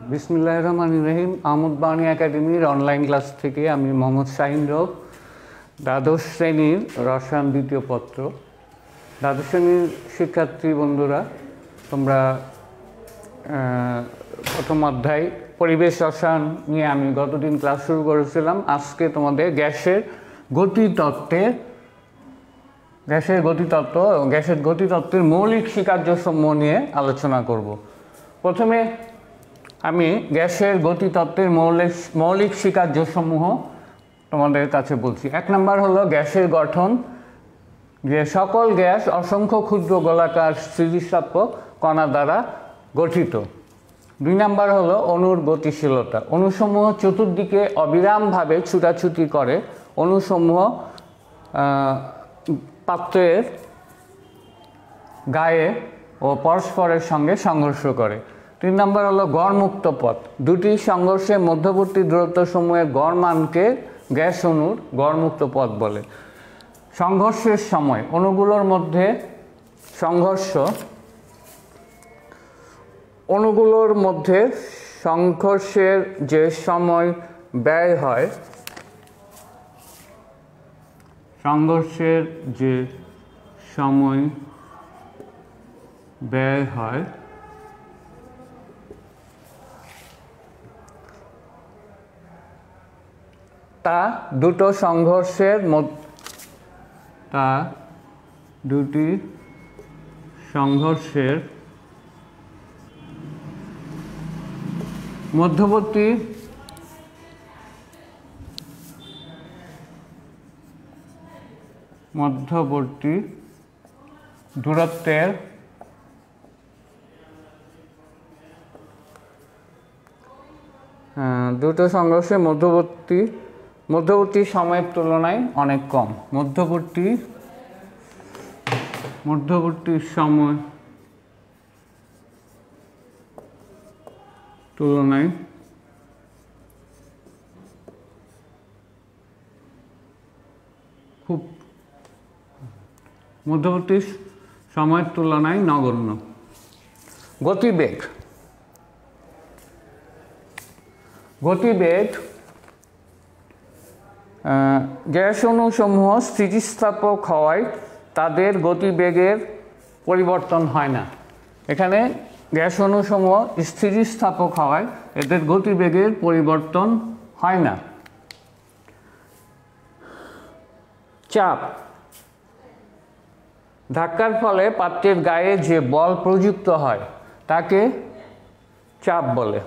বিসমিল্লাহির রহমানির রহিম। আহমদ বাণী একাডেমির অনলাইন ক্লাস থেকে আমি মোহাম্মদ শাহিন রব, দ্বাদশ শ্রেণীর রসায়ন দ্বিতীয় পত্র। দ্বাদশ শ্রেণীর শিক্ষার্থী বন্ধুরা, তোমরা প্রথম অধ্যায় পরিবেশ রসায়ন নিয়ে আমি গতদিন ক্লাস শুরু করেছিলাম। আজকে তোমাদের গ্যাসের গতিতত্ত্বের মৌলিক স্বীকার্যসমূহ নিয়ে আলোচনা করব। প্রথমে আমি গ্যাসের গতিতত্ত্বের মৌলিক স্বীকার্যসমূহ তোমাদের কাছে বলছি। 1 নম্বর হলো গ্যাসের গঠন, যে সকল গ্যাস অসংখ্য ক্ষুদ্র গোলাকার স্থিতিস্থাপক কণা দ্বারা গঠিত। 2 নম্বর হলো অণুর গতিশীলতা। অণুসমূহ চতুর্দিকে অবিরামভাবে ছুটাছুটি করে। অণুসমূহ পাত্রের গায়ে ও পরস্পরের সঙ্গে সংঘর্ষ করে। 3 নম্বর হলো গড়মুক্ত পথ। দুটি সংঘর্ষের মধ্যবর্তী দূরত্বসমূহের গড় মানকে গ্যাস অণুর গড়মুক্ত পথ বলে। সংঘর্ষের সময় অণুগুলোর মধ্যে সংঘর্ষের যে সময় ব্যয় হয় তা দুটি সংঘর্ষের মধ্যবর্তী দূরত্বের দুটো সংঘর্ষের মধ্যবর্তী সময়ের তুলনায় অনেক কম। মধ্যবর্তী সময় তুলনায় নগণ্য। গতিবেগ গ্যাস অণুসমূহ স্থিতিস্থাপক হওয়ায় তাদের গতিবেগের পরিবর্তন হয় না। এখানে গ্যাস অণুসমূহ স্থিতিস্থাপক হওয়ায় এদের গতিবেগের পরিবর্তন হয় না। চাপ, ধাক্কার ফলে পাত্রের গায়ে যে বল প্রযুক্ত হয় তাকে চাপ বলে।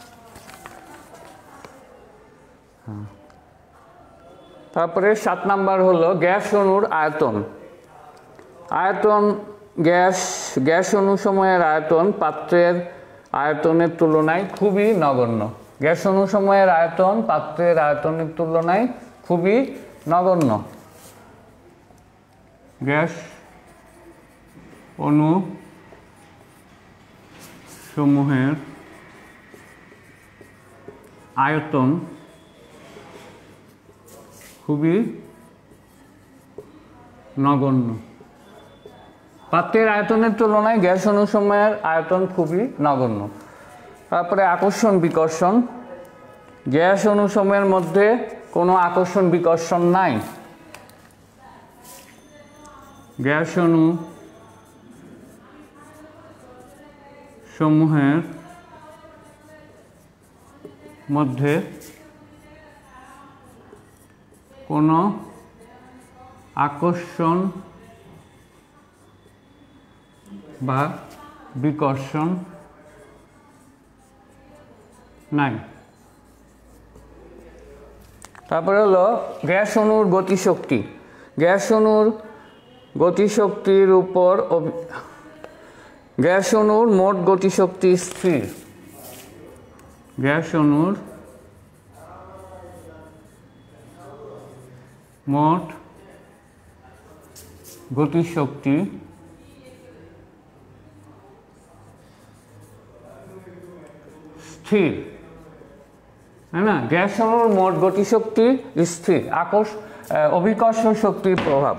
তারপরে 7 নাম্বার হলো গ্যাস অণুর আয়তন। গ্যাস অণুসমূহের আয়তন পাত্রের আয়তনের তুলনায় খুবই নগণ্য। গ্যাস অণুসমূহের আয়তন পাত্রের আয়তনের তুলনায় খুবই নগণ্য। গ্যাস অণুসমূহের আয়তন খুবই নগণ্য। পাত্রের আয়তনের তুলনায় গ্যাস অণুসমূহের আয়তন খুবই নগণ্য। তারপরে আকর্ষণ বিকর্ষণ। গ্যাস অণুসমূহের মধ্যে কোনো আকর্ষণ বিকর্ষণ নাই। গ্যাস অণুসমূহের মধ্যে কোনো আকর্ষণ বা বিকর্ষণ নাই। তারপরে হলো গ্যাস অণুর গতিশক্তি। গ্যাস অণুর গতিশক্তির উপর গ্যাস অণুর মোট গতিশক্তি স্থির। গ্যাস অণুর মোট গতিশক্তি স্থির, তাই না? গ্যাস অণুর মোট গতিশক্তি স্থির। অভিকর্ষণ শক্তির প্রভাব।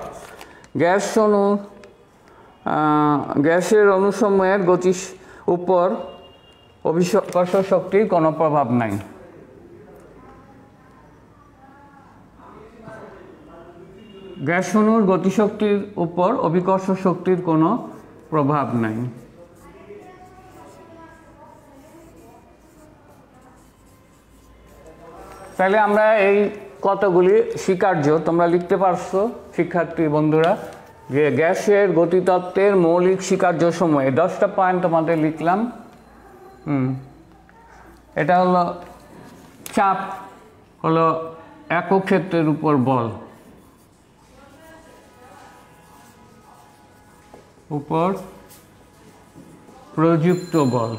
গ্যাসের অণুসমূহের গতির উপর অভিকর্ষ শক্তির কোনো প্রভাব নাই। গ্যাস অণুর গতিশক্তির উপর অভিকর্ষ শক্তির কোনো প্রভাব নাই। তাহলে আমরা এই কতগুলি স্বীকার্য তোমরা লিখতে পারছো শিক্ষার্থী বন্ধুরা, যে গ্যাসের গতিতত্ত্বের মৌলিক স্বীকার্য সমূহ, 10টা পয়েন্ট তোমাদের লিখলাম। এটা হলো চাপ হলো একক ক্ষেত্রের উপর বল, উপর প্রযুক্ত বল।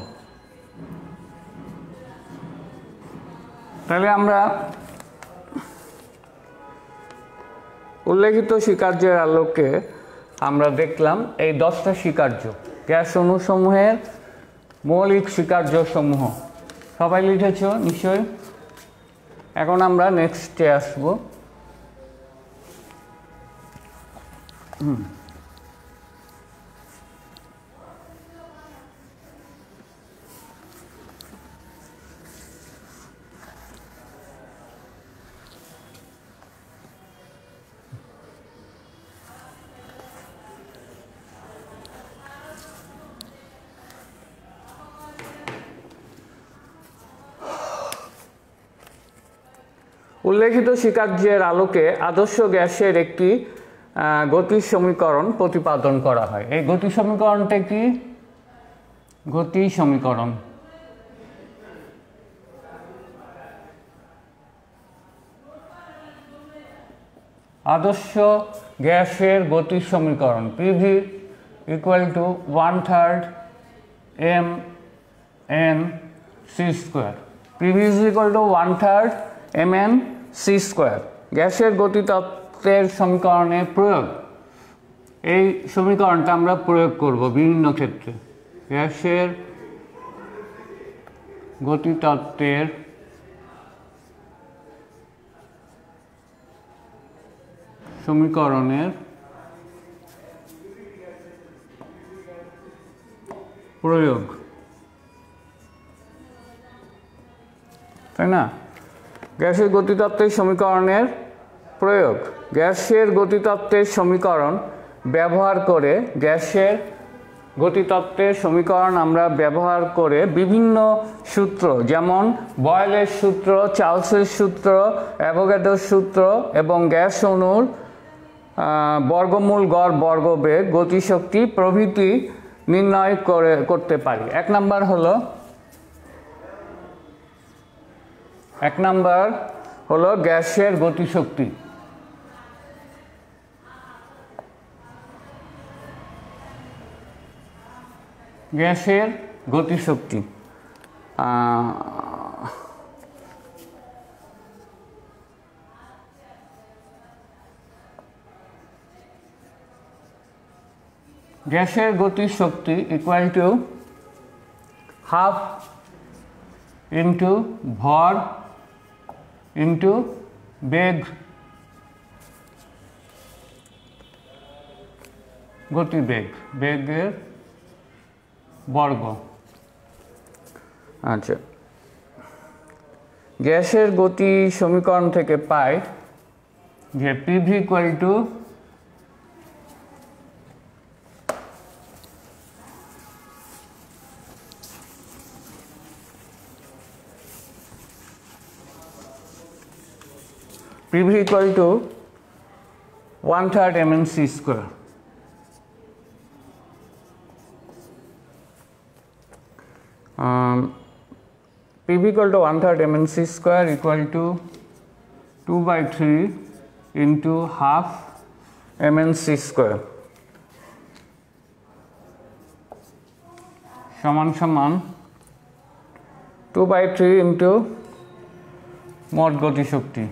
তাহলে আমরা উল্লেখিত স্বীকার্যের আলোকে আমরা দেখলাম এই 10টা স্বীকার্য, গ্যাস অণুসমূহের মৌলিক স্বীকার্য সমূহ। সবাই লিখেছ নিশ্চয়ই? এখন আমরা নেক্সটে আসবো। উল্লেখিত স্বীকার্যের আলোকে আদর্শ গ্যাসের একটি গতির সমীকরণ প্রতিপাদন করা হয়। এই গতি সমীকরণটা কি? গতি সমীকরণ। আদর্শ গ্যাসের গতি সমীকরণ PV = 1/3 mn(c²). PV = 1/3 mn(c²). গ্যাসের গতিতত্ত্বের সমীকরণে প্রয়োগ। এই সমীকরণটা আমরা প্রয়োগ করব বিভিন্ন ক্ষেত্রে। গ্যাসের গতিতত্ত্বের সমীকরণের প্রয়োগ, তাই না? গ্যাসের গতিতত্ত্বের সমীকরণের প্রয়োগ। গ্যাসের গতিতত্ত্বের সমীকরণ ব্যবহার করে, গ্যাসের গতিতত্ত্বের সমীকরণ আমরা ব্যবহার করে বিভিন্ন সূত্র, যেমন বয়েলের সূত্র, চার্লসের সূত্র, অ্যাভোগাড্রোর সূত্র এবং গ্যাস অণুর বর্গমূল গড় বর্গবেগ, গতিশক্তি প্রভৃতি নির্ণয় করতে পারি। এক নাম্বার হলো গ্যাসের গতিশক্তি। গ্যাসের গতিশক্তি গ্যাসের গতিশক্তি = ½ × ভর × বেগ, গতিবেগ, বেগের বর্গ। আচ্ছা, গ্যাসের গতি সমীকরণ থেকে পাই যে PV = PV = 1/3 mn(c²). PV = 1/3 mn(c²) = 2/3 × ½ mn(c²) সমান 2/3 × মোট গতিশক্তি।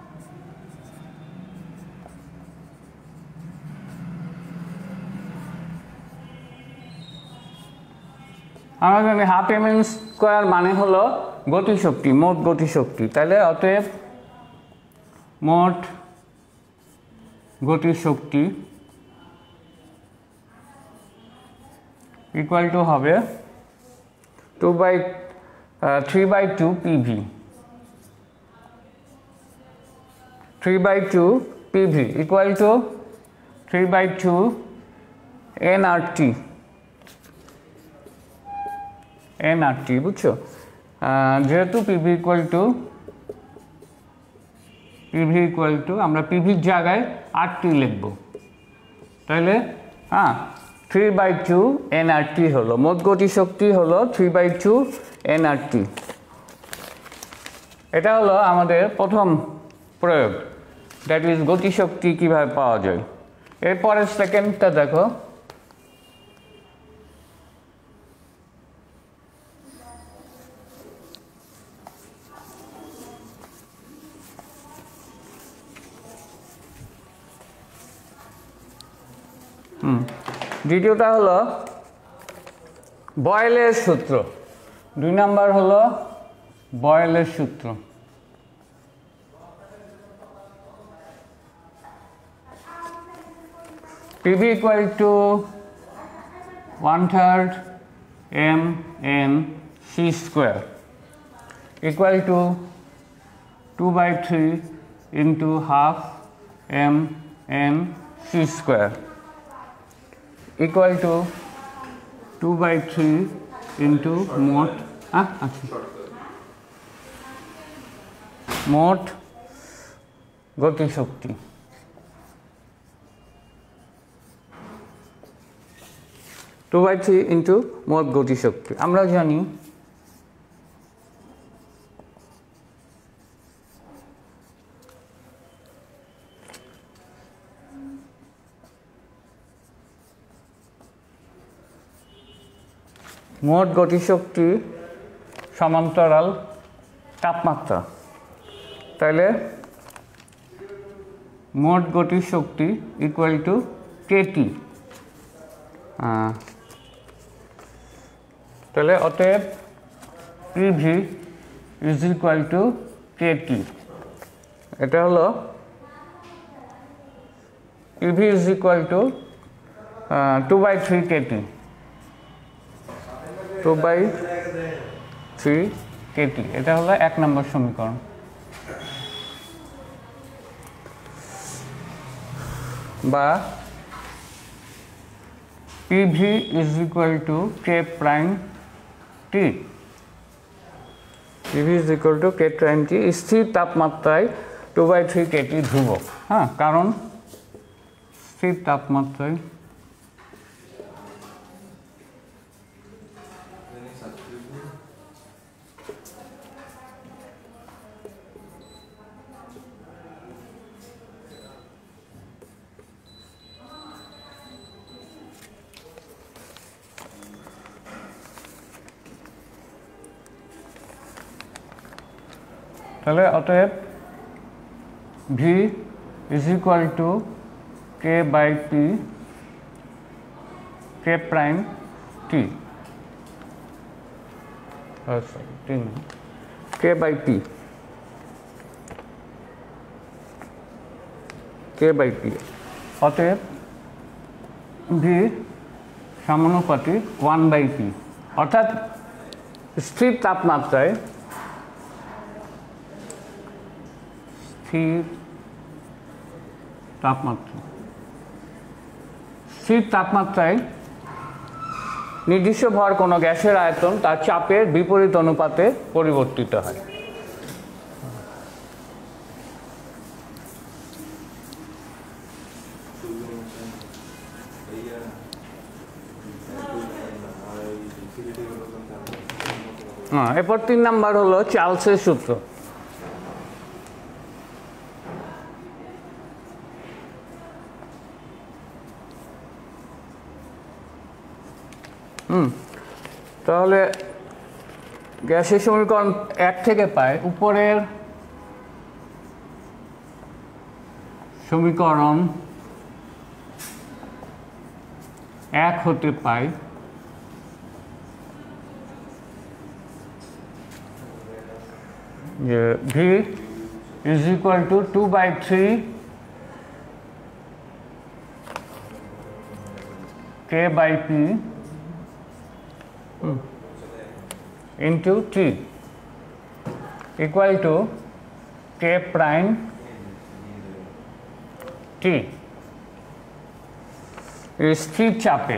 আমরা জানি ½ mn² মানে হলো গতিশক্তি, মোট গতিশক্তি। তাহলে অতএব মোট গতিশক্তি = হবে 3/2 PV, 3/2 PV equal to 3/2 nRT, বুঝছো? যেহেতু PV ইকুয়াল টু আমরা পিভির জায়গায় RT লিখব, তাহলে 3/2 nRT হলো, মোট গতিশক্তি হলো 3/2 nRT। এটা হলো আমাদের প্রথম প্রয়োগ, দ্যাট ইজ গতিশক্তি কিভাবে পাওয়া যায়। এরপরের সেকেন্ডটা দেখো, দ্বিতীয়টা হলো বয়েলের সূত্র, 2 নাম্বার হলো বয়েলের সূত্র। PV equal to 1/3 mn c square equal to 2/3 into half mn c square equal to 2/3 into মোট গতিশক্তি। টু বাই থ্রি ইন্টু মোট গতিশক্তি। আমরা জানি মোট গতিশক্তি সমান্তরাল তাপমাত্রা, তাহলে মোট গতিশক্তি ইকুয়াল টু কেটি। তাহলে অতএব PV is equal to KT. এটা হলো PV is equal to 2/3 KT, 2/3 KT. এটা হলো 1 নম্বর সমীকরণ। বা PV is equal to K prime T, PV is equal to K prime T. স্থির তাপমাত্রায় 2/3 কেটি ধ্রুবক, কারণ স্থির তাপমাত্রায় তাহলে অতএব V is equal to K by P, K prime T, K by P, K by P. অতএব V সমানুপাতিক 1/p, অর্থাৎ স্থির তাপমাত্রায় স্থির তাপমাত্রায় নির্দিষ্ট ভর কোনো গ্যাসের আয়তন তার চাপের বিপরীত অনুপাতে পরিবর্তিত হয়। এরপর 3 নাম্বার হলো চার্লসের সূত্র। তাহলে গ্যাসের সমীকরণ 1 থেকে পাই, উপরের সমীকরণ 1 হতে পাই যে V is equal to 2/3 K by P into T equal to K prime T স্থির চাপে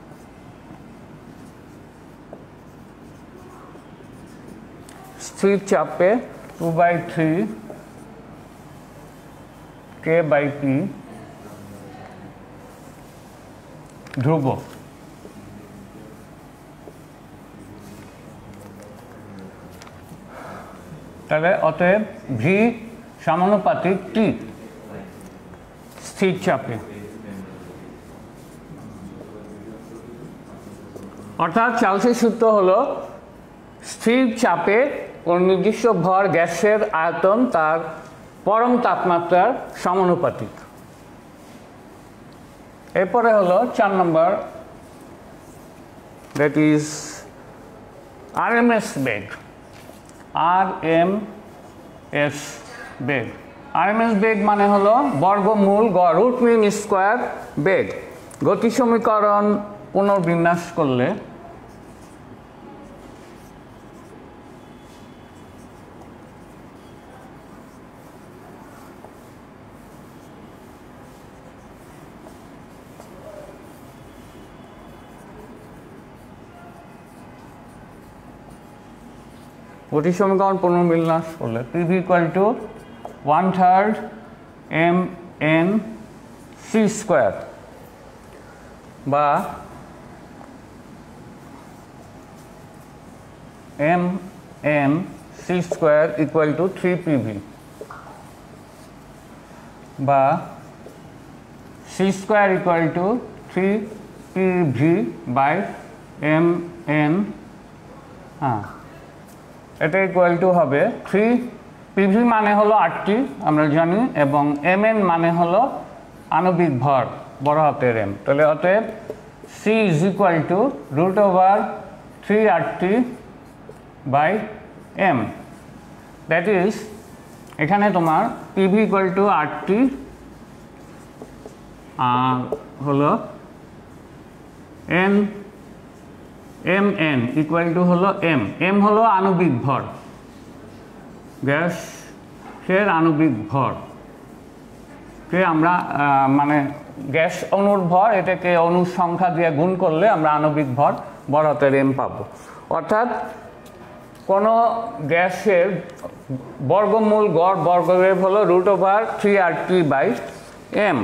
স্থির চাপে 2/3 K/P ধ্রুব। তাহলে অতএব ভি সমানুপাতিক টি স্থির চাপে, অর্থাৎ চার্লসের সূত্র হলো স্থির চাপে কোন নির্দিষ্ট ভর গ্যাসের আয়তন তার পরম তাপমাত্রার সমানুপাতিক। এরপরে হলো 4 নম্বর, দ্যাট ইজ আরএমএস বেগ। আরএমএস বেগ, আরএমএস বেগ মানে হলো বর্গমূল গড় রুট মিন স্কোয়ার বেগ। গতি সমীকরণ পুনর্বিন্যাস করলে গতি সমীকরণ পুনর্বিন্যাস করলে PV equal to 1/3 mn c square বা mn c square equal to 3 PV বা c square equal to 3 PV by mn, এটা ইকুয়াল টু হবে 3 PV মানে হলো 8টি আমরা জানি, এবং mn মানে হলো আণবিক ভর বড় হাতের m। তাহলে অতএব c is equal to √3 8t by m, that is এখানে তোমার PV ইকুয়াল টু 8t আর হলো mn ইকুয়াল টু হলো m হলো আণবিক ভর, গ্যাসের আণবিক ভর কে আমরা মানে গ্যাস অণুর ভর, এটাকে অণুর সংখ্যা দিয়ে গুণ করলে আমরা আণবিক ভর বড় হাতের m পাবো। অর্থাৎ কোনো গ্যাসের বর্গমূল গড় বর্গবেগ হলো √3 RT বাই m।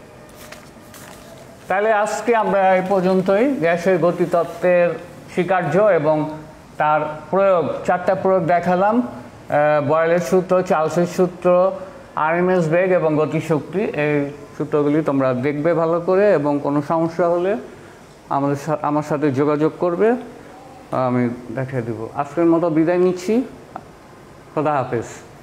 তাহলে আজকে আমরা এই পর্যন্তই গ্যাসের গতিতত্ত্বের স্বীকার্য এবং তার প্রয়োগ, 4টা প্রয়োগ দেখালাম। বয়েলের সূত্র, চার্লসের সূত্র, আরএমএস বেগ এবং গতিশক্তি, এই সূত্রগুলি তোমরা দেখবে ভালো করে, এবং কোনো সমস্যা হলে আমার সাথে যোগাযোগ করবে, আমি দেখিয়ে দেব। আজকের মতো বিদায় নিচ্ছি, খোদা হাফেজ।